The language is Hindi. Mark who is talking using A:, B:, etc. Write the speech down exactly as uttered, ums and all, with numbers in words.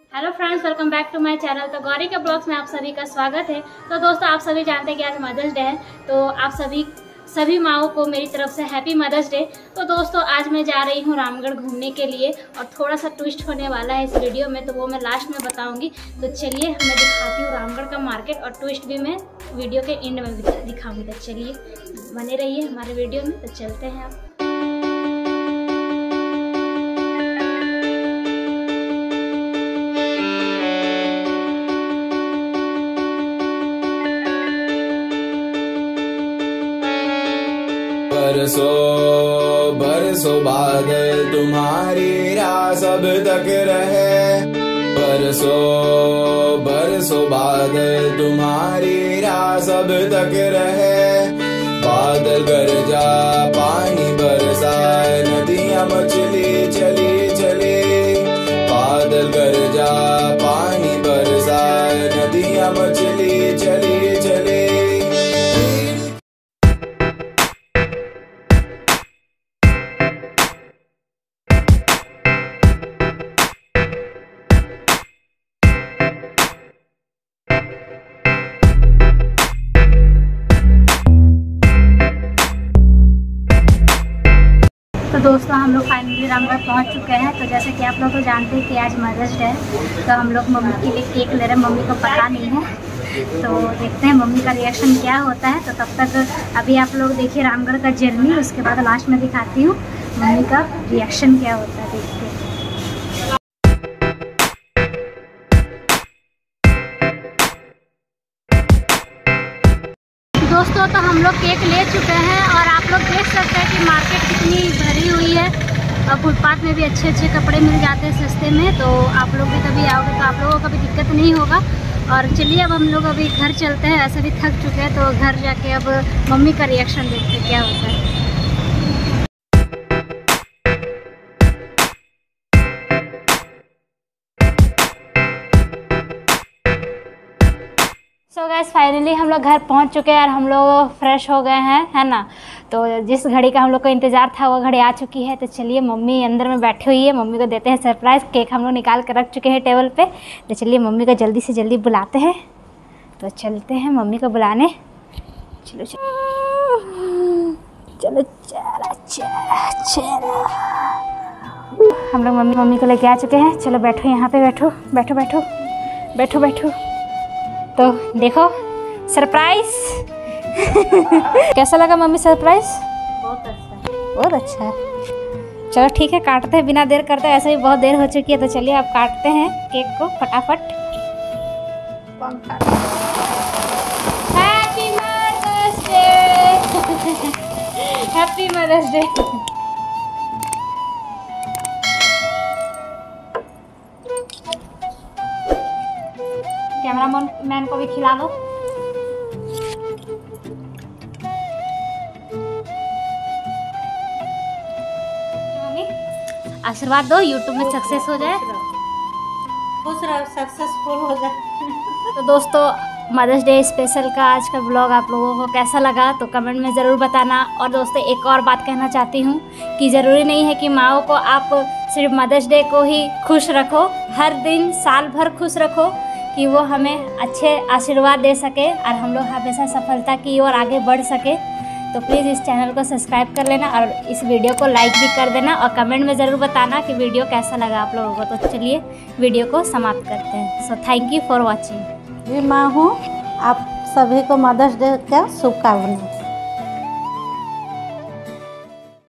A: Hello friends, welcome back to my channel. तो गौरी के ब्लॉग्स में आप सभी का स्वागत है। तो दोस्तों, आप सभी जानते हैं कि आज मदर्स डे है, तो आप सभी सभी माओं को मेरी तरफ से हैप्पी मदर्स डे। तो दोस्तों, आज मैं जा रही हूँ रामगढ़ घूमने के लिए और थोड़ा सा ट्विस्ट होने वाला है इस वीडियो में, तो वो मैं लास्ट में बताऊंगी। तो चलिए मैं दिखाती हूँ रामगढ़ का मार्केट, और ट्विस्ट भी मैं वीडियो के एंड में दिखाऊंगी। तो चलिए बने रहिए हमारे वीडियो में। तो चलते हैं आप।
B: बरसों बरसों बाद तुम्हारी राह सब तक रहे, बरसों बरसों बाद तुम्हारी राह सब तक रहे। बादल गरजा पानी बरसाए, नदियां मचली चली चली। बादल गरजा पानी बरसाए, नदियां मचली चली चली।
A: तो दोस्तों, हम लोग फाइनली रामगढ़ पहुंच चुके हैं। तो जैसे कि आप लोग तो जानते हैं कि आज मदर्स डे है, तो हम लोग मम्मी के लिए केक ले रहे हैं। मम्मी को पता नहीं है, तो देखते हैं मम्मी का रिएक्शन क्या होता है। तो तब तक अभी आप लोग देखिए रामगढ़ का जर्नी, उसके बाद लास्ट में दिखाती हूँ मम्मी का रिएक्शन क्या होता है। देखते हैं दोस्तों, तो हम लोग केक ले चुके हैं और आप लोग देख सकते हैं कि मार्केट कितनी भरी हुई है। और फुटपाथ में भी अच्छे अच्छे कपड़े मिल जाते हैं सस्ते में। तो आप लोग भी कभी आओगे तो आप लोगों को भी दिक्कत नहीं होगा। और चलिए अब हम लोग अभी घर चलते हैं, ऐसे भी थक चुके हैं। तो घर जाके अब मम्मी का रिएक्शन देखते हैं क्या होता है। सो गाइस, फाइनली हम लोग घर पहुंच चुके हैं और हम लोग फ्रेश हो गए हैं, है ना। तो जिस घड़ी का हम लोग को इंतज़ार था वो घड़ी आ चुकी है। तो चलिए मम्मी अंदर में बैठी हुई है, मम्मी को देते हैं सरप्राइज़। केक हम लोग निकाल कर रख चुके हैं टेबल पे। तो चलिए मम्मी को जल्दी से जल्दी बुलाते हैं। तो चलते हैं मम्मी को बुलाने। चलो चलो चलो चला चला चला। हम लोग मम्मी मम्मी को लेके आ चुके हैं। चलो बैठो, यहाँ पे बैठो बैठो बैठो बैठो बैठो। तो देखो सरप्राइज कैसा लगा मम्मी सरप्राइज? बहुत अच्छा बहुत अच्छा है। चलो ठीक है, काटते हैं बिना देर करते। ऐसे भी बहुत देर हो चुकी है, तो चलिए अब काटते हैं केक को फटाफट। Happy mother's day, happy mother's day. Camera man को भी खिला लो। आशीर्वाद दो, यूट्यूब में सक्सेस हो जाए,
C: खुश रहो, सक्सेसफुल हो जाए।
A: तो दोस्तों, मदर्स डे स्पेशल का आज का ब्लॉग आप लोगों को कैसा लगा तो कमेंट में ज़रूर बताना। और दोस्तों, एक और बात कहना चाहती हूँ कि ज़रूरी नहीं है कि माओं को आप सिर्फ मदर्स डे को ही खुश रखो, हर दिन साल भर खुश रखो, कि वो हमें अच्छे आशीर्वाद दे सके और हम लोग हमेशा सफलता की ओर आगे बढ़ सके। तो प्लीज़ इस चैनल को सब्सक्राइब कर लेना और इस वीडियो को लाइक भी कर देना, और कमेंट में ज़रूर बताना कि वीडियो कैसा लगा आप लोगों को। तो चलिए वीडियो को समाप्त करते हैं। So thank you for watching.
C: मैं माँ हूँ, आप सभी को मदर्स डे का शुभकामनाएं।